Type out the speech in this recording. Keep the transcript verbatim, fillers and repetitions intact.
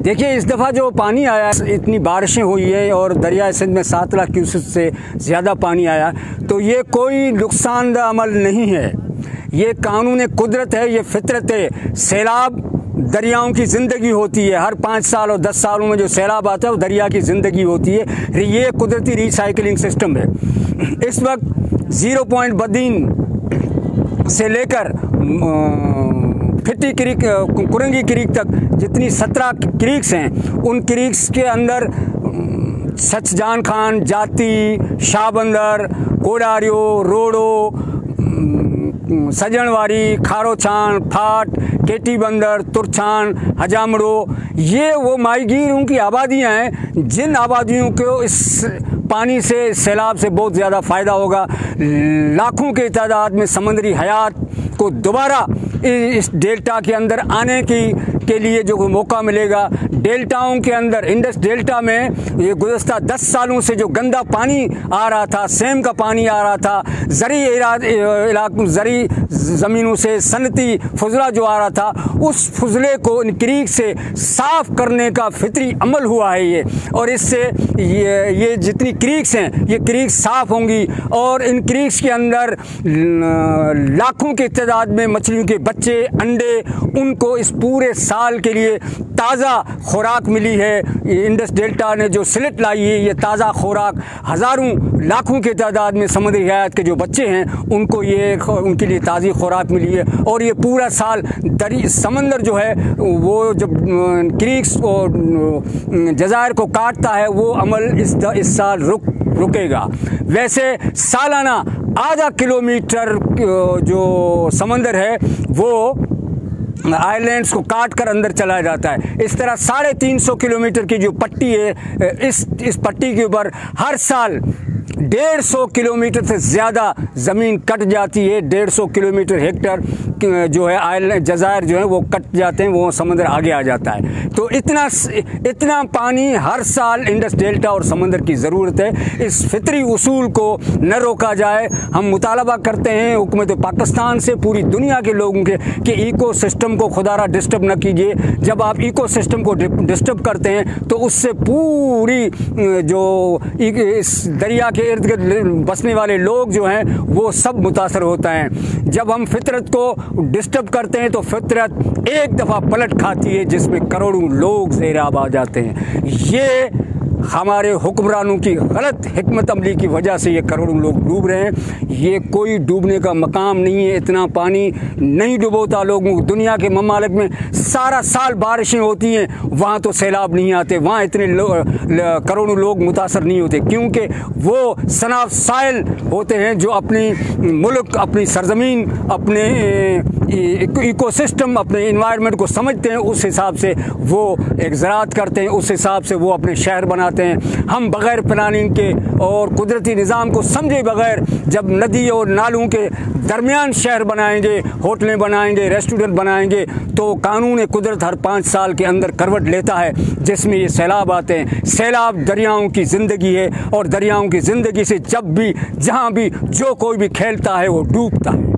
देखिए, इस दफ़ा जो पानी आया, इतनी बारिशें हुई हैं और दरिया सिंध में सात लाख क्यूसेक से ज़्यादा पानी आया, तो ये कोई नुकसानदा अमल नहीं है, ये कानून कुदरत है, ये फितरत है। सैलाब दरियाओं की ज़िंदगी होती है, हर पाँच साल और दस सालों में जो सैलाब आता है वो दरिया की ज़िंदगी होती है। ये कुदरती रिसाइकलिंग सिस्टम है। इस वक्त ज़ीरो पॉइंट बदीन से लेकर फिट्टी क्रीक, कुरंगी क्रीक तक जितनी सत्रह क्रीक्स हैं, उन क्रीक्स के अंदर सचजान खान, जाती, शाहबंदर, कोडारियो, रोडो, सजनवारी, खारोछान, फाट, केटी बंदर, तुरछान, हजामड़ो, ये वो माहीगीरों की आबादियाँ हैं जिन आबादियों को इस पानी से, सैलाब से बहुत ज़्यादा फ़ायदा होगा। लाखों के तादाद में समुद्री हयात को दोबारा इस डेल्टा के अंदर आने की के लिए जो मौका मिलेगा। डेल्टाओं के अंदर, इंडस डेल्टा में ये गुज़श्ता दस सालों से जो गंदा पानी आ रहा था, सेम का पानी आ रहा था, ज़री इलाकों, ज़री ज़मीनों से सनती फुजला जो आ रहा था, उस फुजले को इन क्रीक से साफ़ करने का फितरी अमल हुआ है ये। और इससे ये ये जितनी क्रीक्स हैं, ये क्रीक्स साफ़ होंगी और इन क्रीक्स के अंदर लाखों की तादाद में मछलियों के बच्चे, अंडे, उनको इस पूरे साल के लिए ताज़ा खुराक मिली है। इंडस डेल्टा ने जो स्लिट लाई है, ये ताज़ा खुराक हज़ारों लाखों की तादाद में समुद्री हयात के जो बच्चे हैं, उनको ये उनके लिए ताज़ी खुराक मिली है। और ये पूरा साल दरी समंदर जो है वो जब क्रीक्स और जज़ायर को काटता है, वो अमल इस इस साल रुक रुकेगा। वैसे सालाना आधा किलोमीटर जो समंदर है वो आइलैंड्स को काट कर अंदर चला जाता है। इस तरह साढ़े तीन सौ किलोमीटर की जो पट्टी है, इस इस पट्टी के ऊपर हर साल डेढ़ सौ किलोमीटर से ज़्यादा ज़मीन कट जाती है। डेढ़ सौ किलोमीटर हेक्टर जो है आइलैंड, जज़ायर जो है वो कट जाते हैं, वो समुद्र आगे आ जाता है। तो इतना इतना पानी हर साल इंडस डेल्टा और समुद्र की ज़रूरत है। इस फितरी उसूल को न रोका जाए। हम मुतालबा करते हैं हुकूमत पाकिस्तान से, पूरी दुनिया के लोगों के कि इको सिस्टम को खुदारा डिस्टर्ब न कीजिए। जब आप इको सिस्टम को डिस्टर्ब करते हैं तो उससे पूरी जो इस दरिया के इर्द गिर्द बसने वाले लोग जो हैं वो सब मुतासर होता हैं। जब हम फितरत को डिस्टर्ब करते हैं तो फितरत एक दफ़ा पलट खाती है जिसमें करोड़ों लोग ज़ेराब आ जाते हैं। ये हमारे हुक्मरानों की गलत हिकमत अमली की वजह से ये करोड़ों लोग डूब रहे हैं। ये कोई डूबने का मकाम नहीं है, इतना पानी नहीं डुबोता लोगों। दुनिया के ममालिक में सारा साल बारिशें होती हैं, वहाँ तो सैलाब नहीं आते, वहाँ इतने लो, करोड़ों लोग मुतासर नहीं होते, क्योंकि वो सनाफ साइल होते हैं जो अपनी मुल्क, अपनी सरजमीन, अपने इकोसिस्टम, अपने इन्वायरमेंट को समझते हैं, उस हिसाब से वो एक ज़राअत करते हैं, उस हिसाब से वो अपने शहर बनाते हैं। हम बग़ैर प्लानिंग के और कुदरती निज़ाम को समझे बग़ैर जब नदी और नालों के दरमियान शहर बनाएंगे, होटलें बनाएंगे, रेस्टोरेंट बनाएंगे, तो कानून कुदरत हर पाँच साल के अंदर करवट लेता है जिसमें ये सैलाब आते हैं। सैलाब दरियाओं की ज़िंदगी है और दरियाओं की ज़िंदगी से जब भी, जहाँ भी, जो कोई भी खेलता है वो डूबता है।